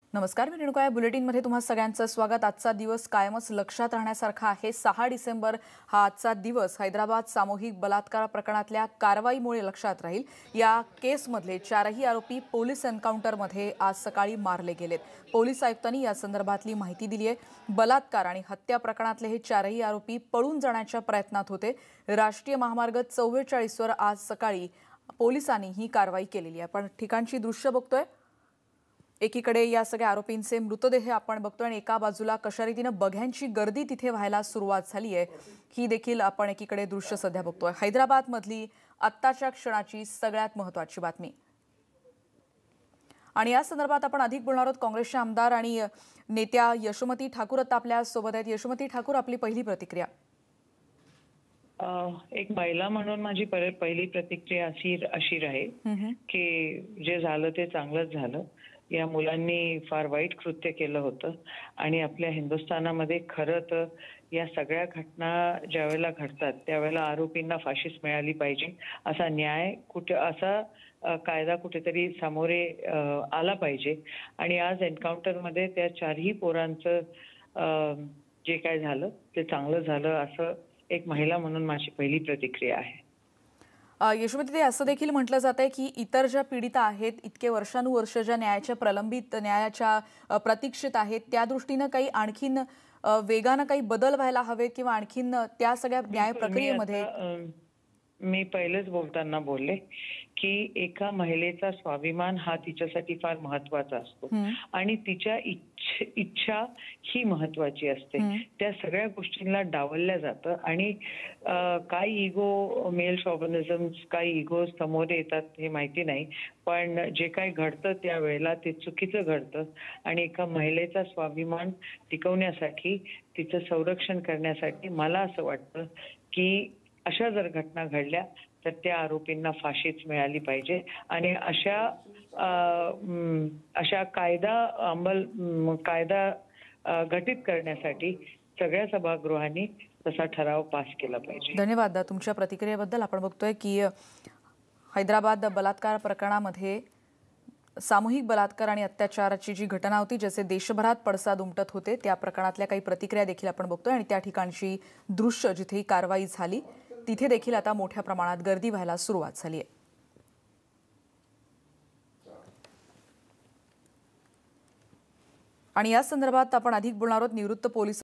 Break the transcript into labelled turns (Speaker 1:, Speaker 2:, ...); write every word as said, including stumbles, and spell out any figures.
Speaker 1: नमस्कार, मी रेणुका. या बुलेटिनमध्ये तुम्हा सगळ्यांचं स्वागत. आजचा दिवस कायमच लक्षात राहण्यासारखा आहे. सहा डिसेंबर हा आजचा दिवस हैदराबाद सामूहिक बलात्कार प्रकरणातल्या कारवाईमुळे लक्षात राहील. या केसमधले चारही आरोपी पोलीस एन्काउंटरमध्ये आज सकाळी मारले गेलेत. पोलीस आयुक्तांनी या संदर्भातली माहिती दिली आहे. बलात्कार आणि हत्या प्रकरणातले हे चारही आरोपी पळून जाण्याच्या प्रयत्नात होते. राष्ट्रीय महामार्ग चव्वेचाळीस वर आज सकाळी पोलिसांनी ही कारवाई केलेली आहे. आपण ठिकाणची दृश्य बघतोय. एकीकडे या सगळ्या आरोपींचे मृतदेह आपण बघतोय आणि एका बाजूला कशा रीतीने बघ्यांची गर्दी तिथे व्हायला सुरुवात झाली आहे ही देखील आपण एकीकडे दृश्य सध्या बघतोय. हैदराबादमधली आत्ताच्या क्षणाची सगळ्यात महत्त्वाची बातमी आणि या संदर्भात आपण अधिक बोलणार आहोत. काँग्रेसचे आमदार आणि नेत्या यशोमती ठाकूर आता आपल्या सोबत आहेत. यशोमती ठाकूर, आपली पहिली प्रतिक्रिया.
Speaker 2: एक महिला म्हणून माझी पहिली प्रतिक्रिया अशी अशी राहील की जे झालं ते चांगलंच झालं. या मुलांनी फार वाईट कृत्य केलं होतं आणि आपल्या हिंदुस्थानामध्ये खरं तर या सगळ्या घटना ज्यावेळेला घडतात त्यावेळेला आरोपींना फाशीच मिळाली पाहिजे. असा न्याय कुठे असा कायदा कुठेतरी समोरे आला पाहिजे. आणि आज एन्काउंटरमध्ये त्या चारही पोरांचं जे काय झालं ते चांगलं झालं असं एक महिला म्हणून माझी पहिली प्रतिक्रिया आहे.
Speaker 1: यशोमती, ते असं देखील म्हटलं जात आहे की इतर ज्या पीडिता आहेत, इतके वर्षानुवर्ष ज्या न्यायाच्या प्रलंबित न्यायाच्या प्रतीक्षेत आहेत, त्या दृष्टीनं काही आणखीन वेगानं काही बदल व्हायला हवेत किंवा आणखीन त्या सगळ्या न्याय प्रक्रियेमध्ये.
Speaker 2: मी पहिलेच बोलताना बोलले की एका महिलेचा स्वाभिमान हा तिच्यासाठी फार महत्वाचा असतो आणि तिच्या इच्छा ही महत्वाची असते. त्या सगळ्या गोष्टींना डावलल्या जातं आणि काही इगो, मेल शॉव्हिनिझम, काही इगो समोर येतात हे माहिती नाही, पण जे काही घडतं त्यावेळेला ते चुकीचं घडतं. आणि एका महिलेचा स्वाभिमान टिकवण्यासाठी, तिचं संरक्षण करण्यासाठी मला असं वाटतं की अशा जर घटना घडल्या तर त्या आरोपींना फाशीच मिळाली पाहिजे. आणि अशा अशा कायदा अंमल कायदा घटित करण्यासाठी सगळ्या सभागृहांनी तसा ठराव पास केला पाहिजे.
Speaker 1: धन्यवाद तुमच्या प्रतिक्रियेबद्दल. आपण बघतोय की हैदराबाद बलात्कार प्रकरणामध्ये सामूहिक बलात्कार आणि अत्याचाराची जी घटना होती, ज्याचे देशभरात पडसाद उमटत होते, त्या प्रकरणातल्या काही प्रतिक्रिया देखील आपण बघतोय. आणि त्या ठिकाणची दृश्य जिथे ही कारवाई झाली तिथे देखील आता मोठ्या प्रमाणात गर्दी व्हायला सुरुवात झाली आहे. आणि या संदर्भात आपण अधिक बोलणार आहोत. निवृत्त पोलीस